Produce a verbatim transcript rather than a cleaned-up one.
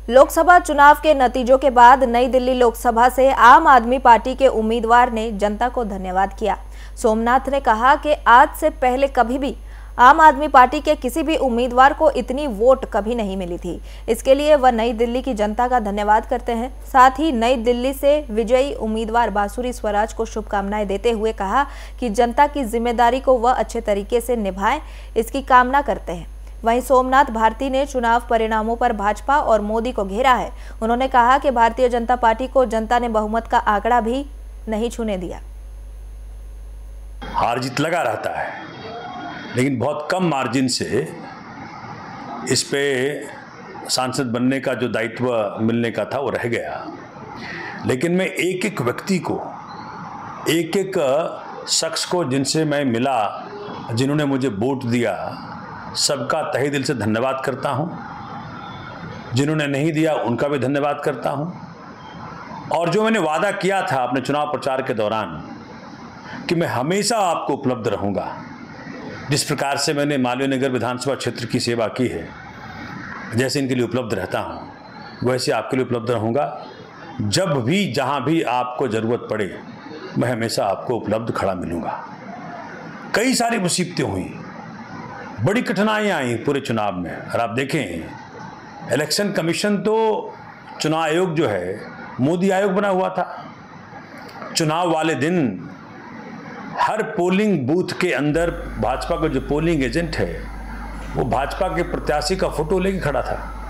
लोकसभा चुनाव के नतीजों के बाद नई दिल्ली लोकसभा से आम आदमी पार्टी के उम्मीदवार ने जनता को धन्यवाद किया। सोमनाथ ने कहा कि आज से पहले कभी भी आम आदमी पार्टी के किसी भी उम्मीदवार को इतनी वोट कभी नहीं मिली थी। इसके लिए वह नई दिल्ली की जनता का धन्यवाद करते हैं। साथ ही नई दिल्ली से विजयी उम्मीदवार बांसुरी स्वराज को शुभकामनाएं देते हुए कहा कि जनता की जिम्मेदारी को वह अच्छे तरीके से निभाएं, इसकी कामना करते हैं। वहीं सोमनाथ भारती ने चुनाव परिणामों पर भाजपा और मोदी को घेरा है। उन्होंने कहा कि भारतीय जनता पार्टी को जनता ने बहुमत का आंकड़ा भी नहीं छूने दिया। हार जीत लगा रहता है, लेकिन बहुत कम मार्जिन से इस पे सांसद बनने का जो दायित्व मिलने का था वो रह गया। लेकिन मैं एक एक व्यक्ति को, एक एक शख्स को जिनसे मैं मिला, जिन्होंने मुझे वोट दिया, सबका तहे दिल से धन्यवाद करता हूं। जिन्होंने नहीं दिया उनका भी धन्यवाद करता हूं। और जो मैंने वादा किया था अपने चुनाव प्रचार के दौरान कि मैं हमेशा आपको उपलब्ध रहूंगा, जिस प्रकार से मैंने मालवीय नगर विधानसभा क्षेत्र की सेवा की है, जैसे इनके लिए उपलब्ध रहता हूं, वैसे आपके लिए उपलब्ध रहूंगा। जब भी जहां भी आपको ज़रूरत पड़े, मैं हमेशा आपको उपलब्ध खड़ा मिलूंगा। कई सारी मुसीबतें हुई, बड़ी कठिनाइयाँ आई पूरे चुनाव में। और आप देखें, इलेक्शन कमीशन तो चुनाव आयोग जो है मोदी आयोग बना हुआ था। चुनाव वाले दिन हर पोलिंग बूथ के अंदर भाजपा का जो पोलिंग एजेंट है वो भाजपा के प्रत्याशी का फोटो लेके खड़ा था।